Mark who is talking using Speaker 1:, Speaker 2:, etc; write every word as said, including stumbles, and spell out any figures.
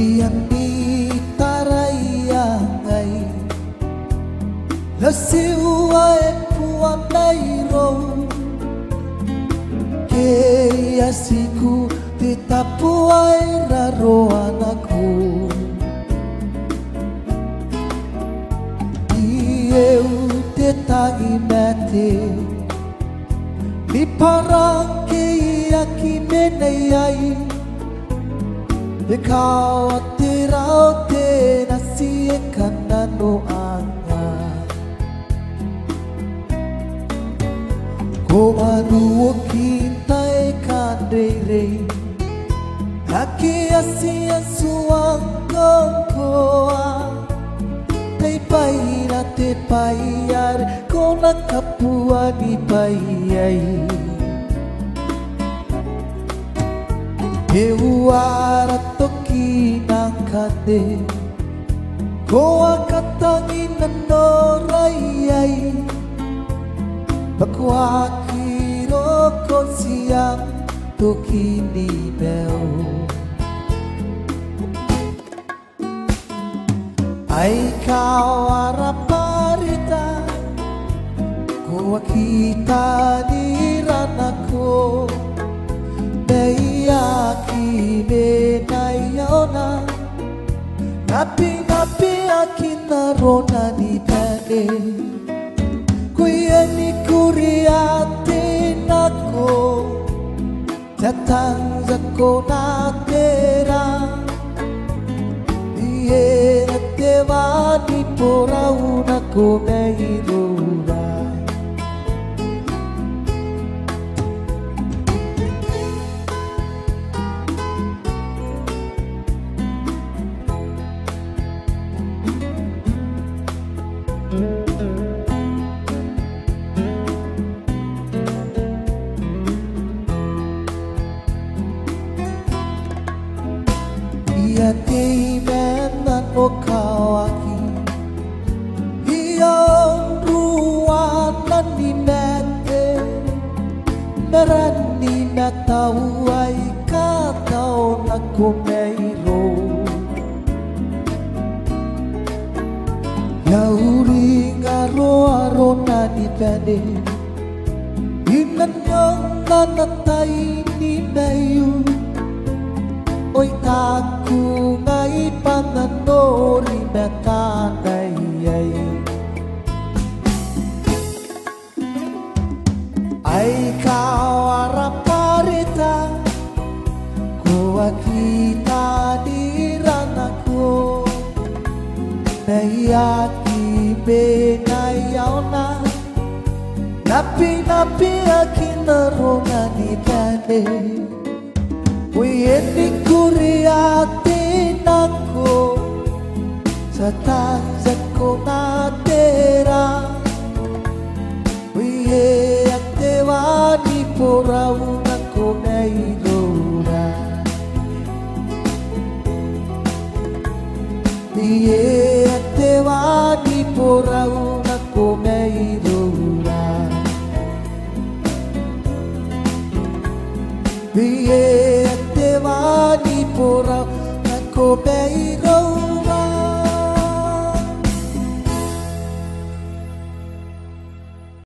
Speaker 1: Iani taraya ngai Lasiwa e pua meiro Ke asiku te tapua e raro anaku Eu te tangi mete Mi parang ke aki menei ai E kau te rao te nasi e kana no anga Ko manu o kinta e kandeire Aki asi asuang koa Te pai na te pai are Kona kapua ni pai ai E uara toki nang kate Koa katangi na norai ai Pakua kiro konsiang toki ni beo Ai kau araparita Koa kita di ranako Aki me naiona Napi napi aki narona ni pene Kuya ni kuriate nako Jatang jako na tera Iye na tewa ni porau nako meirura Ia tei menan mo kawaki Ia ruanan ni mete Merani na tau ai katau na kumeiro Yauri ngaro arona ni pene Inan yang nanatai ni meyu Oi taku ngai panganori mekanai ai Ai kau araparita Koa kita di ranako Nei aki benai aona Napi napi aki narona ni pene Wiyeni kuriate nako Satanzako na tera Wiye ate wani porau nako meirora Wiye ate wani porau nako meirora Wiye Wani porau nako meirora